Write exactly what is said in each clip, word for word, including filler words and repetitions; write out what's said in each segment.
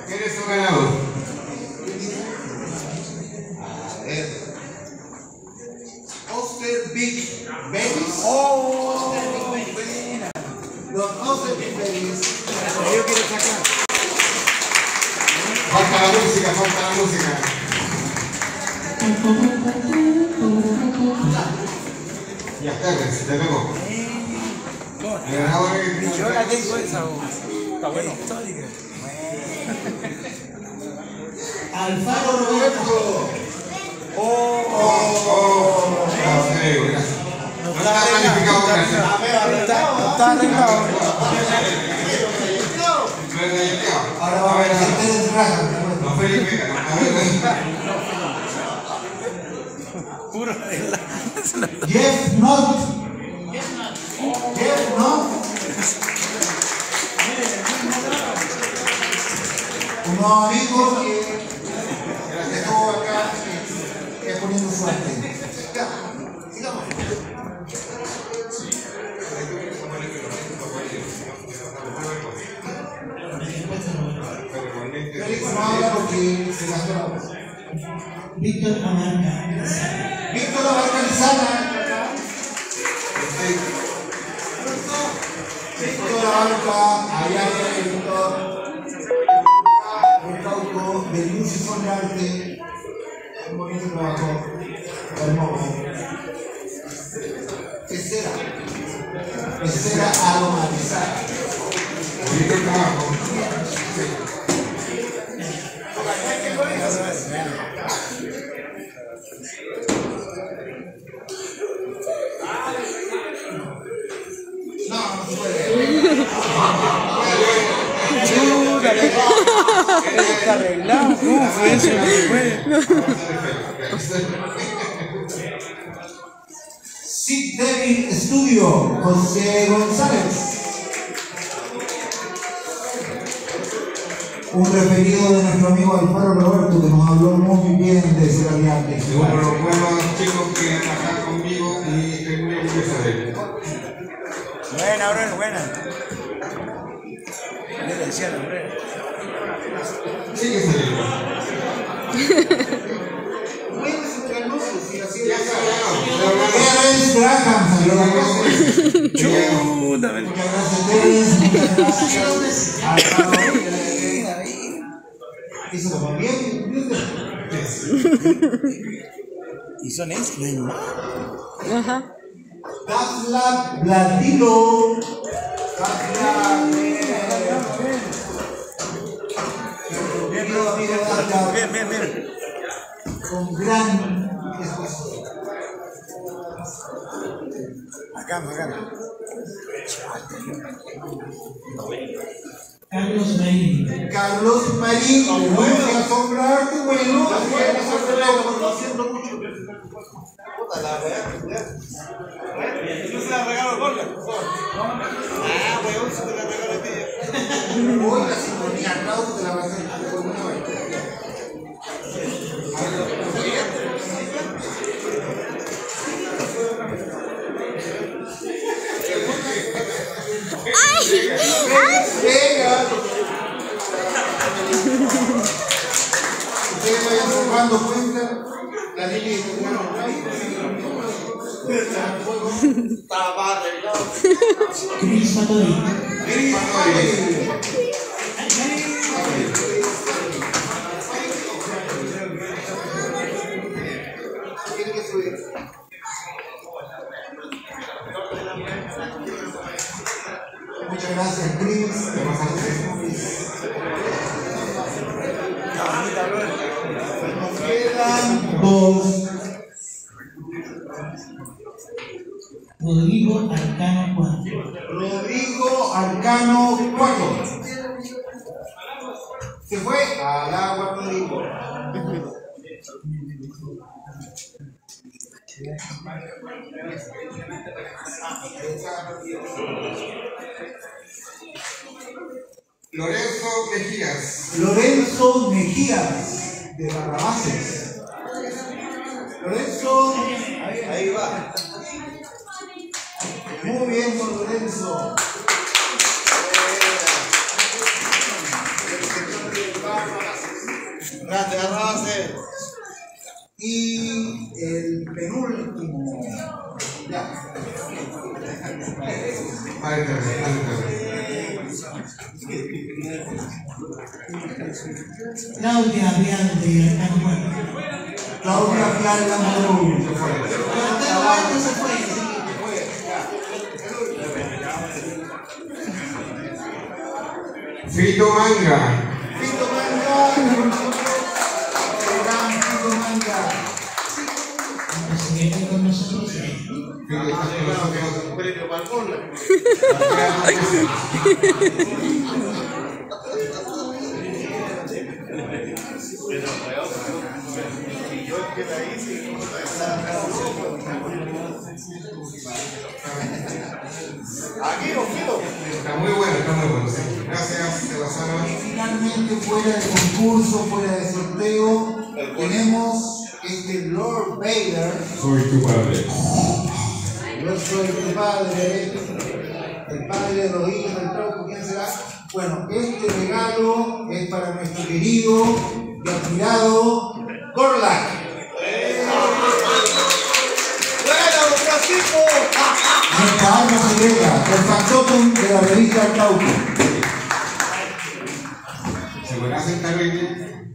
¿Quién es su ganador? A ver. Oster Big Babies. Oh, Los Oster Big Babies. yo quiero sacar. Falta la música, falta la música. Ya está, te pegó. El ganador es... Yo la tengo esa. Está bueno. Alfaro Roberto. Oh, Oh, oh. Gracias. No está planificado, gracias. Está arreglado. Ahora va a ver a ustedes rajan. No, Felipe, a ver. Puro arreglado. Jeff Not. Jeff Not. Unos amigos que dejó acá que poniendo su arte. Ya, sigamos. Félix no habla porque se gastó la voz. Víctor Amarca. Víctor Amarca Lizana. Víctor Amarca, allá el Víctor. El Cauco, de Luz y Son de Arte. Un bonito trabajo. Hermoso. Escera. Escera aromatizada. Bonito trabajo. No, no puede. Está arreglado. ¿Cómo fue eso? No puede. Sid David Studio, José González. Un referido de nuestro amigo Alfaro Roberto que nos habló muy bien de ese variante. Uno de los buenos chicos que trabajan conmigo y estoy muy orgulloso de él. Buena, bro, buena. Yo le decía al hombre. Sí que se le bueno, es un hermoso, si así es. Terence Graham salió la cosa. Chuta, ven. Muchas gracias, Terence. Muchas gracias. Eso lo va bien. Y son esos, no hay más. Ajá. Dafla Blatilo. Dafla. Bien, bro, bien, bien, bien. Con gran exposición. Acá, acá. Carlos Marín. Carlos Marín, voy a asombrar tu bueno. Lo siento mucho. Puta la wea, no se la regalo Borja, por favor. Ah, weón, se te la regalo a ti. Hoy la sintonía, Claudio, te la vas a hacer por una vez. Venga. Ustedes vayan tomando cuenta. La línea de bueno, estaba arreglado. Cris Patori. Cris Patori. Tiene que subir. Muchas gracias, Chris. Te pasaste. Nos quedan dos. Rodrigo Arcano cuatro. Rodrigo Arcano cuatro. Se fue al agua, Rodrigo. Lorenzo Mejías. Lorenzo Mejías, de Barrabases. Lorenzo, ahí va. Muy bien, don Lorenzo. El sector del bar. Claudia Vial de Arcano Puerto. Claudia Vial la número uno. Se fue. Arcano se fue. Fito Manga. Fito Manga. Gran Fito Manga. El presidente con nosotros. Fito está con nosotros. Premio Balcón. Aquí lo quiero. Está muy bueno, está muy bueno. Sí. Gracias, se pasaron. Y finalmente, fuera de concurso, fuera de sorteo, tenemos este Lord Vader. Soy tu padre. Yo soy tu padre, el padre de los hijos del tronco, ¿quién será? Bueno, este regalo es para nuestro querido y admirado Gorlak. ¡Bueno, Francisco! Nuestra alma secreta, el factotum de la revista El Trauco. ¿Se podrá sentar hoy día?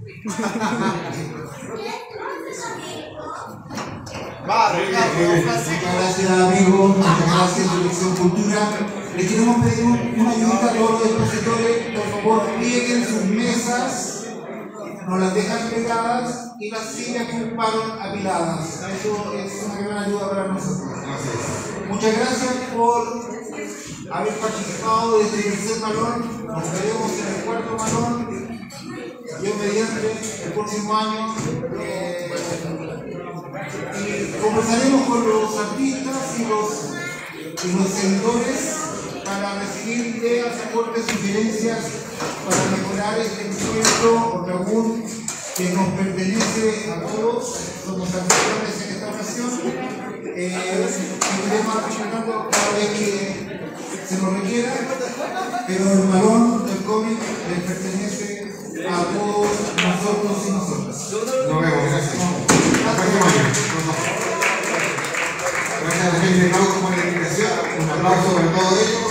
Muchas gracias, amigos. Muchas gracias, Dirección Cultura. Les queremos pedir una ayuda a todos los expositores. Por favor, plieguen sus mesas, nos las dejan pegadas y las sillas que ocuparon apiladas. Eso es una gran ayuda para nosotros. Muchas gracias por haber participado de este tercer balón. Nos veremos en el cuarto balón. Yo mediante el próximo año. Eh, Y conversaremos con los artistas y los, y los seguidores para recibir ideas, aportes, sugerencias para mejorar este encuentro porque aún que nos pertenece a todos, somos anfitriones en esta ocasión. Eh, seguiremos participando cada vez que se nos requiera, pero el balón del cómic les pertenece a todos nosotros y nosotras. Nos vemos, gracias. Gracias a la gente de Trauco por la invitación. Un aplauso para todo ello.